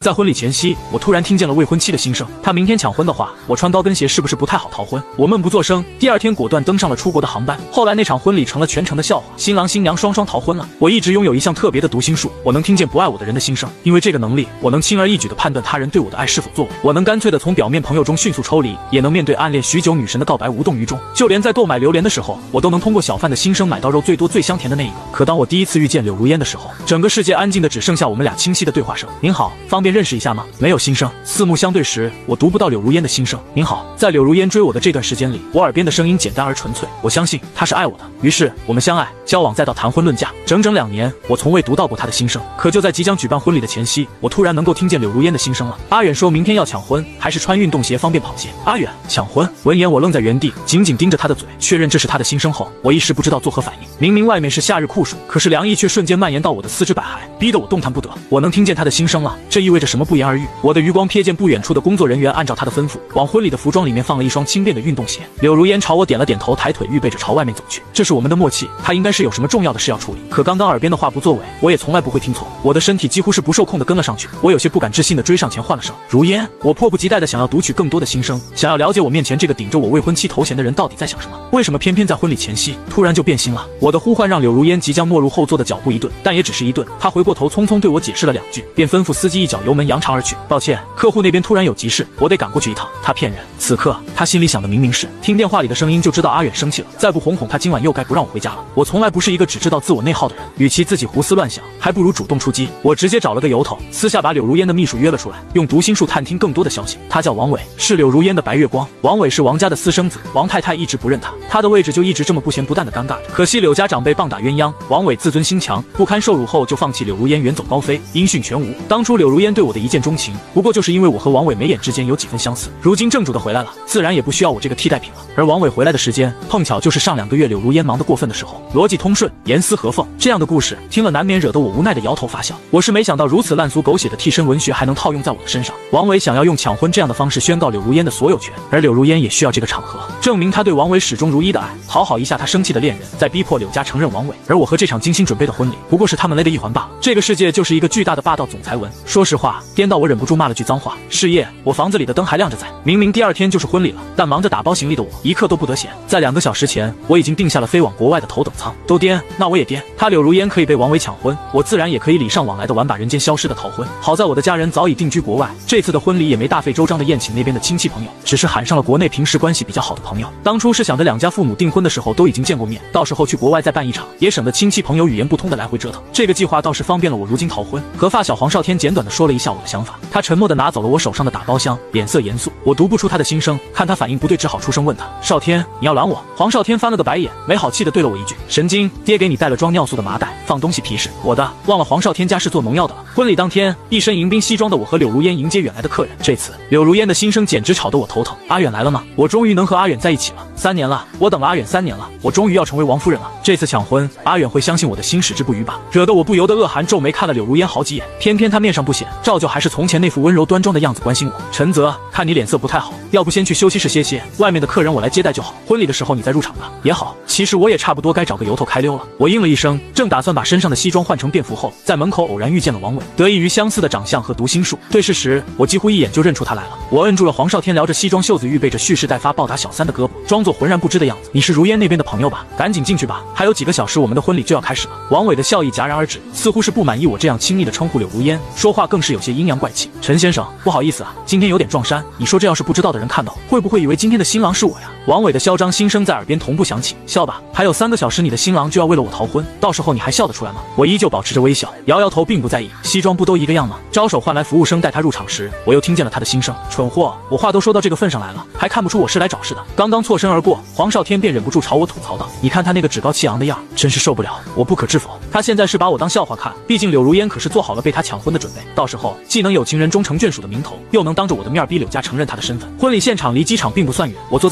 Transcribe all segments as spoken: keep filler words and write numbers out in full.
在婚礼前夕，我突然听见了未婚妻的心声。她明天抢婚的话，我穿高跟鞋是不是不太好逃婚？我闷不作声，第二天果断登上了出国的航班。后来那场婚礼成了全城的笑话，新郎新娘双双逃婚了。我一直拥有一项特别的读心术，我能听见不爱我的人的心声，因为这个能力，我能轻而易举地判断他人对我的爱是否作为。我能干脆地从表面朋友中迅速抽离，也能面对暗恋许久女神的告白无动于衷。就连在购买榴莲的时候，我都能通过小贩的心声买到肉最多最香甜的那一个。可当我第一次遇见柳如烟的时候，整个世界安静的只剩下我们俩清晰的对话声。您好，方便认识一下吗？没有心声。四目相对时，我读不到柳如烟的心声。您好，在柳如烟追我的这段时间里，我耳边的声音简单而纯粹。我相信她是爱我的，于是我们相爱、交往，再到谈婚论嫁，整整两年，我从未读到过她的心声。可就在即将举办婚礼的前夕，我突然能够听见柳如烟的心声了。阿远说明天要抢婚，还是穿运动鞋方便跑鞋。阿远抢婚，闻言我愣在原地，紧紧盯着他的嘴，确认这是他的心声后，我一时不知道作何反应。明明外面是夏日酷暑，可是凉意却瞬间蔓延到我的四肢百骸，逼得我动弹不得。我能听见他的心声了，这意味着什么？不言而喻。我的余光瞥见不远处的工作人员按照他的吩咐，往婚礼的服装里面放了一双轻便的运动鞋。柳如烟朝我点了点头，抬腿预备着朝外面走去。这是我们的默契，他应该是有什么重要的事要处理。可刚刚耳边的话不作为，我也从来不会听错。我的身体几乎是不受控的跟了上去，我有些不敢置信的追上前唤了声如烟。我迫不及待的想要读取更多的心声，想要了解我面前这个顶着我未婚妻头衔的人到底在想什么。为什么偏偏在婚礼前夕突然就变心了？我的呼唤让柳如烟即将没入后座的脚步一顿，但也只是一顿。她回过头匆匆对我解释了两句，便吩咐司机一脚油门扬长而去。抱歉，客户那边突然有急事，我得赶过去一趟。他骗人。此刻他心里想的明明是，听电话里的声音就知道阿远生气了，再不哄哄他今晚又该不让我回家了。我从来不是一个只知道自我内耗的人，与其自己胡思乱想，还不如主动出击。我直接找了个由头，私下把柳如烟的秘书约了出来，用读心术探听更多的消息。他叫王伟，是柳如烟的白月光。王伟是王家的私生子，王太太一直不认他，他的位置就一直这么不咸不淡的尴尬着。可惜柳家长辈棒打鸳鸯，王伟自尊心强，不堪受辱后就放弃柳如烟远走高飞，音讯全无。当初柳如烟对我的一见钟情，不过就是因为我和王伟眉眼之间有几分相似。如今正主的回来了，自然也不需要我这个替代品了。而王伟回来的时间碰巧就是上两个月柳如烟忙得过分的时候，逻辑通顺，严丝合缝。这样的故事听了难免惹得我无奈的摇头发笑。我是没想到如此烂俗狗血的替身文学还能套用在我的身上。王伟想要用抢婚这样的方式宣告柳如烟的所有权，而柳如烟也需要这个场合证明他对王伟始终如一的爱，讨好一下他生气的恋人，再逼迫柳家承认王伟。而我和这场精心准备的婚礼不过是他们勒的一环罢了。这个世界就是一个巨大的霸道总裁文。说实话，颠到我忍不住骂了句脏话。事业，我房子里的灯还亮着在，明明第二天就是婚礼了，但忙着打包行李的我一刻都不得闲。在两个小时前，我已经订下了飞往国外的头等舱。都颠，那我也颠。他柳如烟可以被王伟抢婚，我自然也可以礼尚往来的玩把人间消失的逃婚。好在我的家人早已定居国外，这次的婚礼也没大费周章的宴请那边的亲戚朋友，只是喊上了国内平时关系比较好的朋友。当初是想着两家父母订婚的时候都已经见过面，到时候去国外再办一场，也省得亲戚朋友语言不通的来回折腾。这个计划倒是方便了我如今逃婚。和发小黄少天简短的说了一下我的想法，他沉默的拿走了我手上的打包箱，脸色严肃。我读不出他的心声，看他反应不对，只好出声问他：少天，你要拦我？黄少天翻了个白眼，没好气的对了我一句：神经，爹给你带了装尿素的麻袋，放东西皮实。我的，忘了黄少天家是做农药的了。婚礼当天，一身迎宾西装的我和柳如烟迎接远来的客人。这次柳如烟的心声简直吵得我头疼。阿远来了吗？我终于能和阿远在一起了。三年了，我等了阿远三年了，我终于要成为王夫人了。这次抢婚，阿远会相信我的心矢志不渝吧？惹得我不由得恶寒皱眉看了柳如烟好几眼，偏偏她面上不显，照旧还是从前那副温柔端庄的样子关心我。陈泽，看你脸色不太好，要不先去休息室歇歇，外面的客人我来接待就好，婚礼的时候你再入场吧。也好，其实我也差不多该找个由头开溜了。我应了一声，正打算把身上的西装换成便服后，在门口偶然遇见了王伟。得益于相似的长相和读心术，对视时我几乎一眼就认出他来了。我摁住了黄少天撩着西装袖子预备着蓄势待发暴打小三的胳膊，装作浑然不知的样子。你是如烟那边的朋友吧？赶紧进去吧，还有几个小时我们的婚礼就要开始了。王伟的笑意戛然而止，似乎是不满意我这样轻易的称呼柳如烟，说话更是有些阴阳怪气。陈先生，不好意思啊，今天有点撞衫，你说这要是不知道的人看到，会不会以为今天的新郎是我呀？王伟的嚣张心声在耳边同步响起。笑吧，还有三个小时你的新郎就要为了我逃婚，到时候你还笑得出来吗？我依旧保持着微笑，摇摇头并不在意。西装不都一个样吗？招手换来服务生带他入场时，我又听见了他的心声。蠢货，我话都说到这个份上来了，还看不出我是来找事的？刚刚错身而过，黄少天便忍不住朝我吐槽道：你看他那个趾高气扬的样，真是受不了。我不可置否，他现在是把我当笑话看，毕竟柳如烟可是做好了被他抢婚的准备，到时候既能有情人终成眷属的名头，又能当着我的面逼柳家承认他的身份。婚礼现场离机场并不算远，我坐在候机室里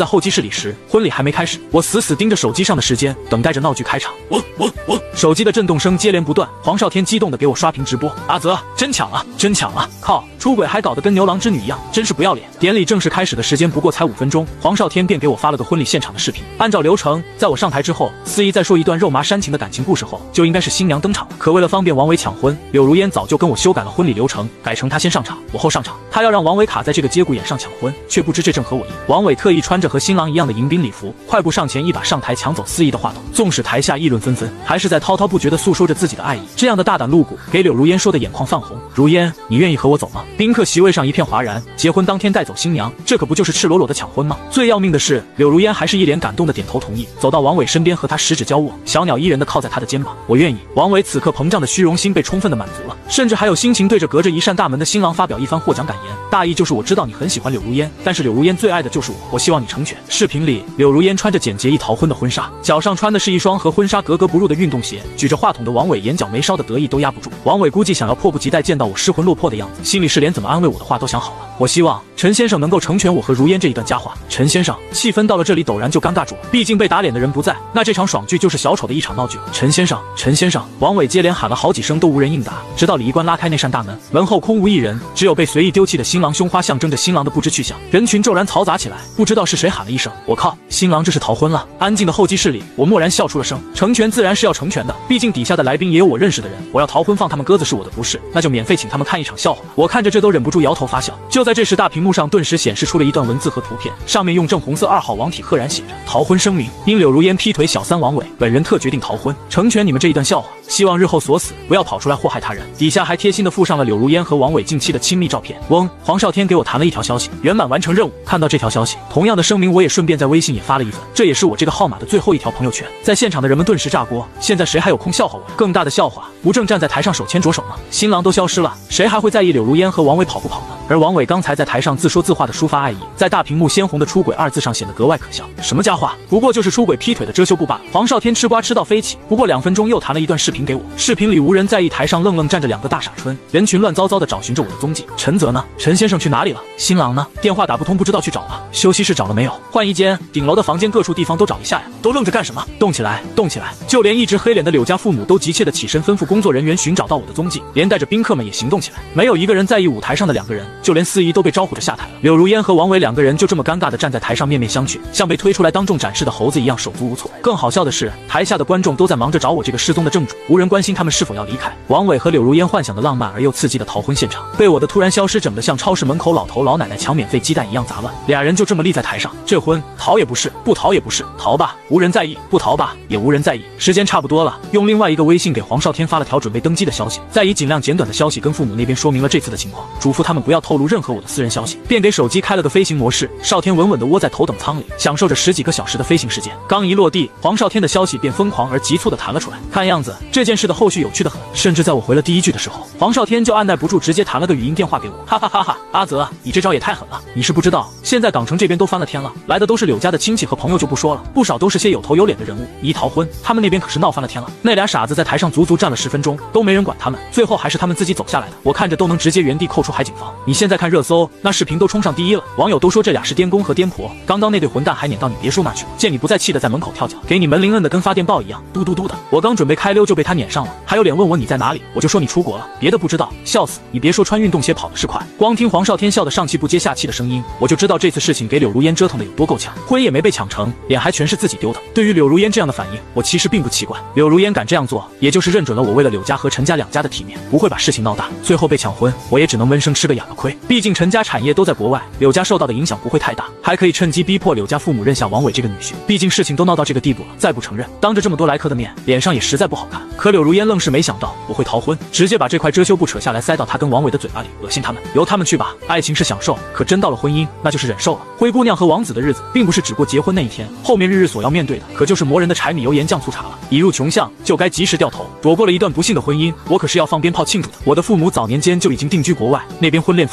里时，婚礼还没开始，我死死盯着手机上的时间，等待着闹剧开场。我我我，手机的震动声接连不断，黄少天激动的给我刷屏直播。阿泽，真抢啊，真抢啊！靠，出轨还搞得跟牛郎织女一样，真是不要脸！典礼正式开始的时间不过才五分钟，黄少天便给我发了个婚礼现场的视频。按照流程，在我上台之后，司仪在说一段肉麻煽情的感情故事后，就应该是新娘登场了。可为了方便王伟抢婚，柳如烟早就跟我修改了婚礼流程，改成他先上场，我后上场。他要让王伟卡在这个节骨眼上抢婚，却不知这正合我意。王伟特意穿着和新郎一样的迎宾礼服，快步上前，一把上台抢走司仪的话筒。纵使台下议论纷纷，还是在滔滔不绝地诉说着自己的爱意。这样的大胆露骨，给柳如烟说的眼眶泛红。如烟，你愿意和我走吗？宾客席位上一片哗然。结婚当天带走新娘，这可不就是赤裸裸的抢婚吗？最要命的是，柳如烟还是一脸感动的点头同意，走到王伟身边和他十指交握，小鸟依人的靠在他的肩膀。我愿意。王伟此刻膨胀的虚荣心被充分的满足了，甚至还有心情对着隔着一扇大门的新郎发表一番获奖感言，大意就是我知道你很喜欢柳如烟，但是柳如烟最爱的就是我，我希望你成全。视频里，柳如烟穿着简洁易逃婚的婚纱，脚上穿的是一双和婚纱格格不入的运动鞋，举着话筒的王伟眼角眉梢的得意都压不住。王伟估计想要迫不及待见到我失魂落魄的样子，心里是连怎么安慰我的话都想好了。我希望陈先生能够成全我和如烟这一段佳话。陈先生，气氛到了这里陡然就尴尬住了，毕竟被打脸的人不在，那这场爽剧就是小丑的一场闹剧。陈先生，陈先生，王伟接连喊了好几声都无人应答，直到礼仪官拉开那扇大门，门后空无一人，只有被随意丢弃的新郎胸花象征着新郎的不知去向。人群骤然嘈杂起来，不知道是谁喊了一声我靠，新郎这是逃婚了。安静的候机室里，我蓦然笑出了声。成全自然是要成全的，毕竟底下的来宾也有我认识的人，我要逃婚放他们鸽子是我的不是，那就免费请他们看一场笑话。我看着这都忍不住摇头发笑。就在这时，大屏幕上顿时显示出了一段文字和图片，上面用正红色二号网体赫然写着逃婚声明，因柳如烟劈腿小三王伟，本人特决定逃婚，成全你们这一段笑话，希望日后锁死不要跑出来祸害他人。底下还贴心的附上了柳如烟和王伟近期的亲密照片。嗡，黄少天给我弹了一条消息，圆满完成任务。看到这条消息，同样的声明我也顺便在微信也发了一份，这也是我这个号码的最后一条朋友圈。在现场的人们顿时炸锅，现在谁还有空笑话我？更大的笑话，不正站在台上手牵着手吗？新郎都消失了，谁还会在意柳如烟和王伟跑不跑呢？而王伟刚才在台上自说自话的抒发爱意，在大屏幕鲜红的出轨二字上显得格外可笑。什么佳话，不过就是出轨劈腿的遮羞布罢了。黄少天吃瓜吃到飞起，不过两分钟又弹了一段视频给我，视频里无人在意，台上愣愣站着两个大傻春，人群乱糟糟的找寻着我的踪迹。陈泽呢？陈先生去哪里了？新郎呢？电话打不通，不知道去找了。休息室找了没有？换一间，顶楼的房间各处地方都找一下呀。都愣着干什么？动起来，动起来！就连一直黑脸的柳家父母都急切的起身吩咐工作人员寻找到我的踪迹，连带着宾客们也行动起来。没有一个人在意舞台上的两个人，就连司仪都被招呼着下台了。柳如烟和王伟两个人就这么尴尬的站在台上面面相觑，像被推出来当众展示的猴子一样手足无措。更好笑的是，台下的观众都在忙着找我这个失踪的正主，无人关心他们是否要离开。王伟和柳如烟幻想的浪漫而又刺激的逃婚现场，被我的突然消失整得像超市门口老头老奶奶抢免费鸡蛋一样杂乱。俩人就这么立在台上，这婚逃也不是，不逃也不是，逃吧无人在意，不逃吧也无人在意。时间差不多了，用另外一个微信给黄少天发了条准备登机的消息，再以尽量简短的消息跟父母那边说明了这次的情况，嘱咐他们不要透露任何我的私人消息，便给手机开了个飞行模式。少天稳稳地窝在头等舱里，享受着十几个小时的飞行时间。刚一落地，黄少天的消息便疯狂而急促地弹了出来。看样子这件事的后续有趣得很，甚至在我回了第一句的时候，黄少天就按耐不住直接弹了个语音电话给我。哈哈哈哈！阿泽，你这招也太狠了！你是不知道，现在港城这边都翻了天了，来的都是柳家的亲戚和朋友就不说了，不少都是些有头有脸的人物。一逃婚，他们那边可是闹翻了天了。那俩傻子在台上足足站了十分钟，都没人管他们，最后还是他们自己走下来的。我看着都能直接原地扣出海景房。你现在看热搜，那视频都冲上第一了，网友都说这俩是颠公和颠婆。刚刚那对混蛋还撵到你别墅那去了，见你不再气的在门口跳脚，给你门铃摁的跟发电报一样，嘟嘟嘟的。我刚准备开溜就被他撵上了，还有脸问我你在哪里，我就说你出国了，别的不知道，笑死！你别说穿运动鞋跑的是快，光听黄少天笑得上气不接下气的声音，我就知道这次事情给柳如烟折腾的有多够呛。婚也没被抢成，脸还全是自己丢的。对于柳如烟这样的反应，我其实并不奇怪。柳如烟敢这样做，也就是认准了我为了柳家和陈家两家的体面，不会把事情闹大。最后被抢婚，我也只能闷声吃个哑巴亏。毕竟陈家产业都在国外，柳家受到的影响不会太大，还可以趁机逼迫柳家父母认下王伟这个女婿。毕竟事情都闹到这个地步了，再不承认，当着这么多来客的面，脸上也实在不好看。可柳如烟愣是没想到我会逃婚，直接把这块遮羞布扯下来塞到他跟王伟的嘴巴里，恶心他们，由他们去吧。爱情是享受，可真到了婚姻，那就是忍受了。灰姑娘和王子的日子，并不是只过结婚那一天，后面日日所要面对的，可就是磨人的柴米油盐酱醋茶了。已入穷巷，就该及时掉头。躲过了一段不幸的婚姻，我可是要放鞭炮庆祝的。我的父母早年间就已经定居国外，那边婚恋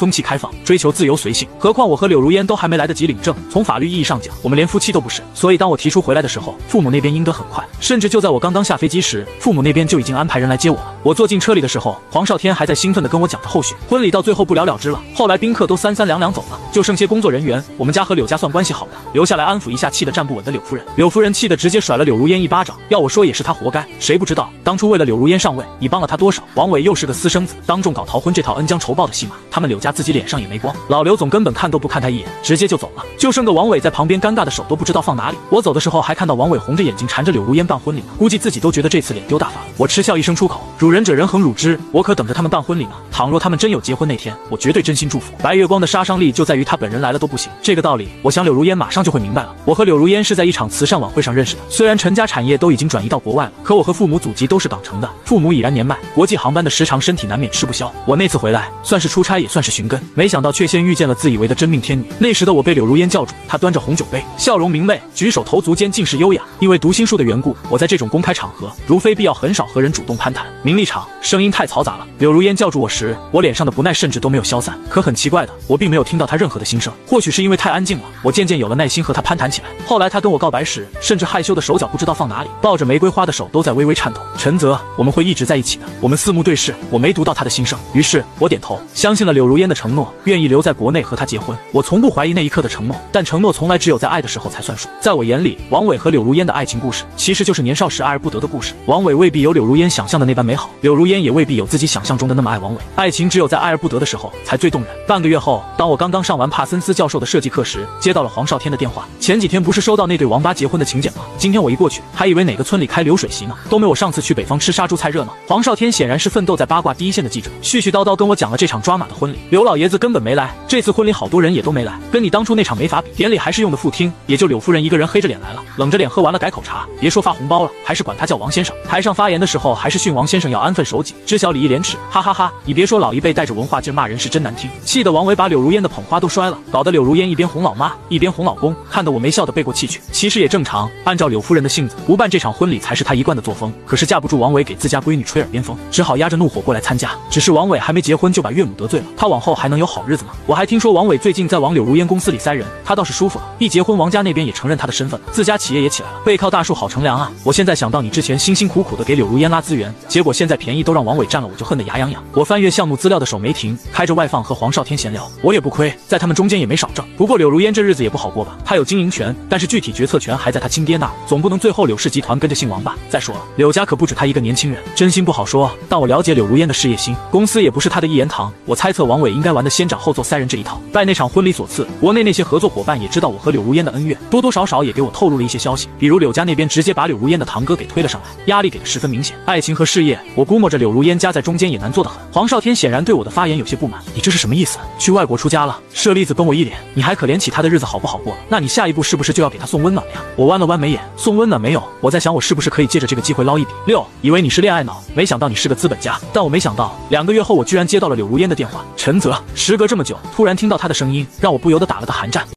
风气开放，追求自由随性。何况我和柳如烟都还没来得及领证，从法律意义上讲，我们连夫妻都不是。所以当我提出回来的时候，父母那边应得很快，甚至就在我刚刚下飞机时，父母那边就已经安排人来接我了。我坐进车里的时候，黄少天还在兴奋地跟我讲着后续。婚礼到最后不了了之了，后来宾客都三三两两走了，就剩些工作人员。我们家和柳家算关系好的，留下来安抚一下气得站不稳的柳夫人。柳夫人气得直接甩了柳如烟一巴掌，要我说也是她活该。谁不知道当初为了柳如烟上位，你帮了她多少？王伟又是个私生子，当众搞逃婚这套恩将仇报的戏码，他们柳家自己脸上也没光。老刘总根本看都不看他一眼，直接就走了，就剩个王伟在旁边尴尬的手都不知道放哪里。我走的时候还看到王伟红着眼睛缠着柳如烟办婚礼呢，估计自己都觉得这次脸丢大发了。我嗤笑一声出口，辱人者人恒辱之，我可等着他们办婚礼呢。倘若他们真有结婚那天，我绝对真心祝福。白月光的杀伤力就在于他本人来了都不行，这个道理我想柳如烟马上就会明白了。我和柳如烟是在一场慈善晚会上认识的，虽然陈家产业都已经转移到国外了，可我和父母祖籍都是港城的，父母已然年迈，国际航班的时长身体难免吃不消。我那次回来算是出差也算是寻根，没想到却先遇见了自以为的真命天女。那时的我被柳如烟叫住，她端着红酒杯，笑容明媚，举手投足间尽是优雅。因为读心术的缘故，我在这种公开场合如非必要很少和人主动攀谈。名利场声音太嘈杂了，柳如烟叫住我时，我脸上的不耐甚至都没有消散。可很奇怪的，我并没有听到她任何的心声，或许是因为太安静了，我渐渐有了耐心和她攀谈起来。后来她跟我告白时，甚至害羞的手脚不知道放哪里，抱着玫瑰花的手都在微微颤抖。陈泽，我们会一直在一起的。我们四目对视，我没读到她的心声，于是我点头，相信了柳如烟的承诺，愿意留在国内和她结婚。我从不怀疑那一刻的承诺，但承诺从来只有在爱的时候才算数。在我眼里，王伟和柳如烟的爱情故事，其实就是年少时爱而不得的故事。王伟未必有柳如烟想象的那般美好，柳如烟也未必有自己想象中的那么爱王伟。爱情只有在爱而不得的时候才最动人。半个月后，当我刚刚上完帕森斯教授的设计课时，接到了黄少天的电话。前几天不是收到那对王八结婚的请柬吗？今天我一过去，还以为哪个村里开流水席呢，都没有上次去北方吃杀猪菜热闹。黄少天显然是奋斗在八卦第一线的记者，絮絮叨叨跟我讲了这场抓马的婚礼。刘老爷子根本没来，这次婚礼好多人也都没来，跟你当初那场没法比。典礼还是用的副厅，也就柳夫人一个人黑着脸来了，冷着脸喝完了改口茶，别说发红包了，还是管他叫王先生。台上发言的时候还是训王先生要安分守己，知晓礼义廉耻，哈哈哈！你别说老一辈带着文化劲骂人是真难听，气得王伟把柳如烟的捧花都摔了，搞得柳如烟一边哄老妈一边哄老公，看得我没笑得背过气去。其实也正常，按照柳夫人的性子，不办这场婚礼才是她一贯的作风。可是架不住王伟给自家闺女吹耳边风，只好压着怒火过来参加。只是王伟还没结婚就把岳母得罪了，他往后还能有好日子吗？我还听说王伟最近在往柳如烟公司里塞人，他倒是舒服了，一结婚王家那边也承认他的身份了，自家企业也起来了，背靠大树好乘凉啊！我现在想到你之前辛辛苦苦的给柳如烟拉资源，结果现在便宜都让王伟占了，我就恨得牙痒痒。我翻阅项目资料的手没停，开着外放和黄少天闲聊，我也不亏，在他们中间也没少挣。不过柳如烟这日子也不好过吧，她有经营权，但是具体决策权还在她亲爹那儿，总不能最后柳氏集团跟着姓王吧？再说了，柳家可不止她一个年轻人，真心不好说。但我了解柳如烟的事业心，公司也不是她的一言堂。我猜测王伟应该玩的先斩后奏塞人这一套。拜那场婚礼所赐，国内那些合作伙伴也知道我和柳如烟的恩怨，多多少少也给我透露了一些消息，比如柳家那边直接把柳如烟的堂哥给推了上来，压力给的十分明显。爱情和事业，我估摸着柳如烟夹在中间也难做得很。黄少天显然对我的发言有些不满，你这是什么意思？去外国出家了？舍利子崩我一脸，你还可怜起他的日子好不好过？那你下一步是不是就要给他送温暖了呀？我弯了弯眉眼，送温暖没有，我在想我是不是可以借着这个机会捞一笔。六，以为你是恋爱脑，没想到你是个资本家。但我没想到，两个月后我居然接到了柳如烟的电话。陈泽，时隔这么久，突然听到他的声音，让我不由得打了个寒战。